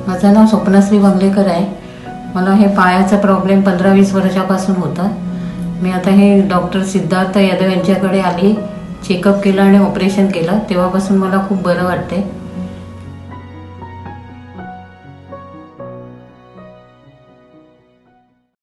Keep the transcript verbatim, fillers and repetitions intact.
माझं नाव स्वप्नाश्री वांगलेकर आहे। मला हे पायाचा प्रॉब्लेम पंधरा वीस वर्षापासून होता। मी आता हे डॉक्टर सिद्धार्थ यादव यांच्याकडे आली, चेकअप केलं आणि ऑपरेशन केलं, तेव्हापासून मला खूप बरं वाटते।